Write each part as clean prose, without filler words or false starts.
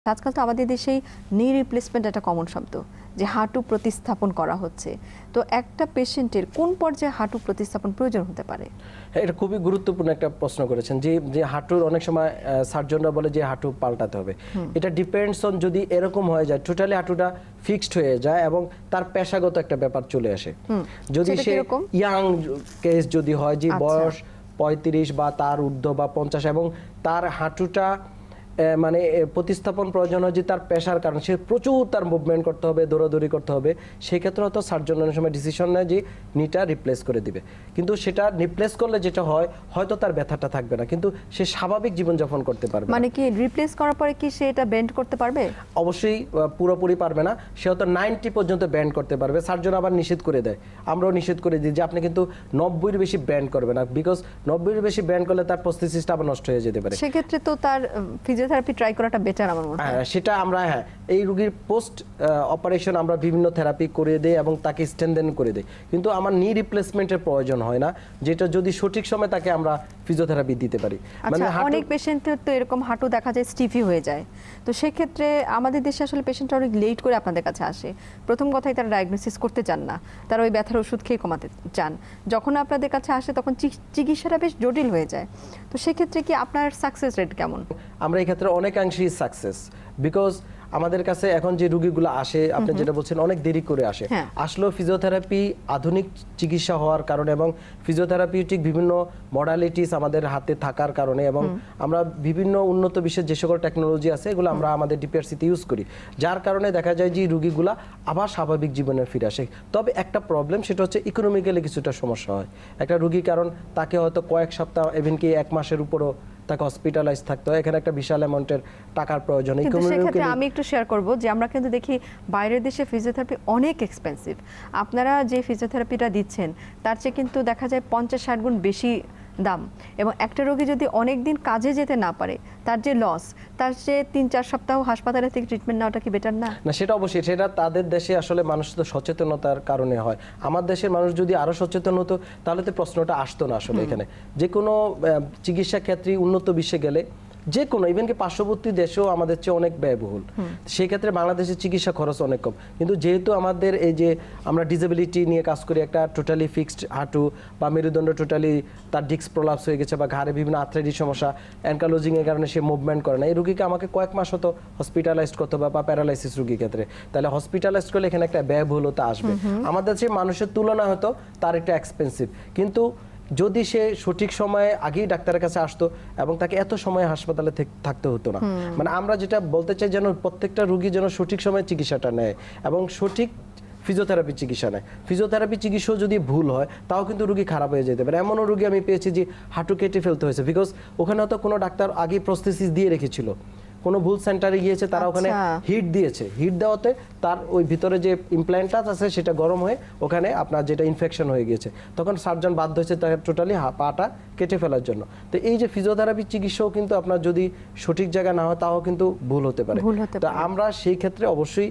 আজকাল তো আমাদের দেশেই নি রিপ্লেসমেন্ট একটা কমন শব্দ, যে হাঁটু প্রতিস্থাপন করা হচ্ছে। তো একটা পেশেন্টের কোন পর্যায়ে হাঁটু প্রতিস্থাপন প্রয়োজন হতে পারে? এটা খুবই গুরুত্বপূর্ণ একটা প্রশ্ন করেছেন। যে হাঁটুর অনেক সময় সার্জনরা বলে যে হাঁটু পাল্টাতে হবে। এটা ডিপেন্ডস অন যদি এরকম হয়ে যায় টোটালি হাঁটুটা ফিক্সড হয়ে যায় এবং তার পেশাগত একটা ব্যাপার চলে আসে। যদি সে ইয়াং কেস যদি হয়, যে বয়স 35 বা তার ঊর্ধ্ব বা 50 এবং তার হাঁটুটা মানে প্রতিস্থাপন প্রয়োজন হয়, যে তার পেশার কারণে সে প্রচুর তার মুভমেন্ট করতে হবে, দৌড়াদৌড়ি করতে হবে, সেই ক্ষেত্রে হয়তো সার্জন অনেক সময় ডিসিশন নেয় যে নিটা রিপ্লেস করে দিবে। কিন্তু সেটা রিপ্লেস করলে যেটা হয়, হয়তো তার ব্যথাটা থাকবে না, কিন্তু সে স্বাভাবিক জীবনযাপন করতে পারবে। মানে কি রিপ্লেস করার পরে কি সে এটা বেন্ড করতে পারবে? অবশ্যই পুরোপুরি পারবে না, সে হয়তো 90 পর্যন্ত ব্যান্ড করতে পারবে। সার্জন আবার নিষেধ করে দেয়, আমরাও নিষেধ করে দিই যে আপনি কিন্তু 90-এর বেশি ব্যান্ড করবে না, বিকজ 90-এর বেশি ব্যান্ড করলে তার প্রস্থেসিসটা আবার নষ্ট হয়ে যেতে পারে। সেক্ষেত্রে তো তার ফিজিওথেরাপি ট্রাই করাটা বেটার আমার মনে হয়। সেটা আমরা এই রোগীর পোস্ট অপারেশন আমরা বিভিন্ন থেরাপি করে দেই এবং তাকে স্ট্রেনথেন করে দেই, কিন্তু আমার নি রিপ্লেসমেন্টের প্রয়োজন হয় না, যেটা যদি সঠিক সময় তাকে আমরা ফিজিওথেরাপি দিতে পারি। মানে অনেক পেশেন্টের তো এরকম হাঁটু দেখা যায় স্টিফি হয়ে যায়, তো সেক্ষেত্রে আমাদের দেশে আসলে পেশেন্টরা অনেক লেট করে আপনাদের কাছে আসে। প্রথম কথাই তারা ডায়াগনোসিস করতে চান না, তারা ওই ব্যথার ওষুধ খেয়ে কমাতে চান। যখন আপনাদের কাছে আসে তখন চিকিৎসাটা বেশ জটিল হয়ে যায়। তো সেক্ষেত্রে কি আপনার সাকসেস রেট কেমন? আমরা এই ক্ষেত্রে অনেকাংশেই সাকসেস, বিকজ আমাদের কাছে এখন যে রোগীগুলো আসে, আপনি যেটা বলছেন অনেক দেরি করে আসে, আসলেও ফিজিওথেরাপি আধুনিক চিকিৎসা হওয়ার কারণে এবং ফিজিওথেরাপিউটিক বিভিন্ন মডালিটিস আমাদের হাতে থাকার কারণে এবং আমরা বিভিন্ন উন্নত বিশ্বের যে সকল টেকনোলজি আছে এগুলো আমরা আমাদের ডিপিআরসিতে ইউজ করি, যার কারণে দেখা যায় যে রোগীগুলা আবার স্বাভাবিক জীবনে ফিরে আসে। তবে একটা প্রবলেম, সেটা হচ্ছে ইকোনমিক্যালি কিছুটা সমস্যা হয় একটা রোগী, কারণ তাকে হয়তো কয়েক সপ্তাহ এমনকি 1 মাসের উপরও তাকে হসপিটালাইজ থাকতে হয়, এখানে একটা বিশাল অ্যামাউন্টের টাকার প্রয়োজন। সেক্ষেত্রে আমি একটু শেয়ার করব যে আমরা কিন্তু দেখি বাইরের দেশে ফিজিওথেরাপি অনেক এক্সপেন্সিভ। আপনারা যে ফিজিওথেরাপিটা দিচ্ছেন তার চেয়ে কিন্তু দেখা যায় 50-60 গুণ বেশি দাম, এবং একটা রোগী যদি অনেক দিন কাজে যেতে না পারে তার যে লস, তার চেয়ে 3-4 সপ্তাহ হাসপাতালে থেকে ট্রিটমেন্ট নেওয়াটা কি বেটার না? না, সেটা অবশ্যই, সেটা তাদের দেশে আসলে মানুষের তো সচেতনতার কারণে হয়। আমার দেশের মানুষ যদি আরো সচেতন হতো তাহলে তো প্রশ্নটা আসতো না। আসলে এখানে যে কোনো চিকিৎসা ক্ষেত্রে উন্নত বিশ্বে গেলে যে কোনো ইভেনকি পার্শ্ববর্তী দেশেও আমাদের চেয়ে অনেক ব্যয়বহুল, সেই ক্ষেত্রে বাংলাদেশের চিকিৎসা খরচ অনেক কম। কিন্তু যেহেতু আমাদের এই যে আমরা ডিসেবিলিটি নিয়ে কাজ করি, একটা টোটালি ফিক্সড হাঁটু বা মেরুদণ্ড টোটালি তার ডিস্ক প্রলাপস হয়ে গেছে বা ঘাড়ে বিভিন্ন আর্থ্রাইটিস সমস্যা, অ্যানকালোজিং এর কারণে সে মুভমেন্ট করে না, এই রোগীকে আমাকে কয়েক মাস হতো হসপিটালাইজড করতে হবে বা প্যারালাইসিস রোগীর ক্ষেত্রে, তাহলে হসপিটালাইজড করলে এখানে একটা ব্যয়বহুলতা আসবে। আমাদের যে মানুষের তুলনা হতো তার একটা এক্সপেন্সিভ, কিন্তু যদি সে সঠিক সময়ে আগেই ডাক্তারের কাছে আসতো এবং তাকে এত সময় হাসপাতালে থাকতে হতো না। মানে আমরা যেটা বলতে চাই, যেন প্রত্যেকটা রোগী যেন সঠিক সময়ে চিকিৎসাটা নেয় এবং সঠিক ফিজিওথেরাপি চিকিৎসা নেয়। ফিজিওথেরাপি চিকিৎসা যদি ভুল হয় তাও কিন্তু রোগী খারাপ হয়ে যেতে পারে। এমনও রোগী আমি পেয়েছি যে হাঁটু কেটে ফেলতে হয়েছে, বিকজ ওখানে হয়তো কোনো ডাক্তার আগে প্রস্থেসিস দিয়ে রেখেছিল, কোনো ভুল সেন্টারে গিয়েছে, তারা ওখানে হিট দিয়েছে, হিট দেওয়াতে তার ওই ভিতরে যে ইমপ্ল্যান্টটা আছে সেটা গরম হয়ে ওখানে আপনার যেটা ইনফেকশন হয়ে গিয়েছে, তখন সার্জন বাধ্য হয়েছে তাকে টোটালি পাটা কেটে ফেলার জন্য। তো এই যে ফিজিওথেরাপি চিকিৎসাও কিন্তু আপনার যদি সঠিক জায়গা না হয় তাও কিন্তু ভুল হতে পারে। তো আমরা সেই ক্ষেত্রে অবশ্যই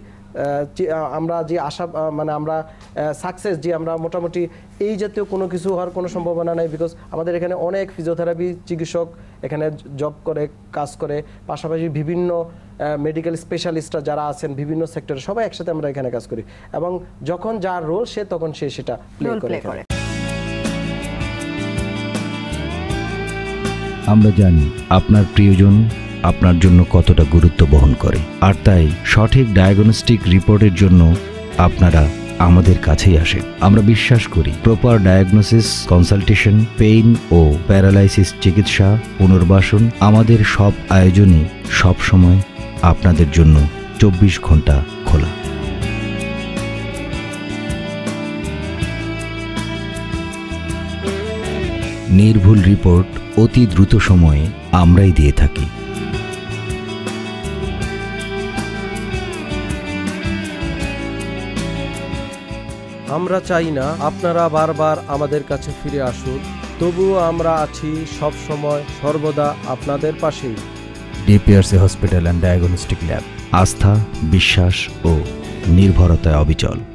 আমরা যে আশা মানে আমরা সাকসেস, যে আমরা মোটামুটি এই জাতীয় কোনো কিছু হওয়ার কোনো সম্ভাবনা নাই, বিকজ আমাদের এখানে অনেক ফিজিওথেরাপি চিকিৎসক এখানে জব করে, কাজ করে, পাশাপাশি বিভিন্ন মেডিকেল স্পেশালিস্টরা যারা আছেন বিভিন্ন সেক্টরে, সবাই একসাথে আমরা এখানে কাজ করি এবং যখন যার রোল সে তখন সে সেটা প্লে করে। আমরা জানি আপনার প্রিয়জন আপনার জন্য কতটা গুরুত্ব বহন করে, আর তাই সঠিক ডায়াগনস্টিক রিপোর্টের জন্য আপনারা আমাদের কাছেই আসেন। আমরা বিশ্বাস করি প্রপার ডায়াগনোসিস, কনসালটেশন, পেইন ও প্যারালাইসিস চিকিৎসা, পুনর্বাসন, আমাদের সব আয়োজনই সব সময় আপনাদের জন্য 24 ঘন্টা খোলা। নির্ভুল রিপোর্ট অতি দ্রুত সময়ে আমরাই দিয়ে থাকি। আমরা চাই না আপনারা বারবার আমাদের কাছে ফিরে আসুন, তবুও আমরা আছি সব সময় সর্বদা আপনাদের পাশেই। DPRC hospital and diagnostic lab, আস্থা, বিশ্বাস ও নির্ভরতায় অবিচল।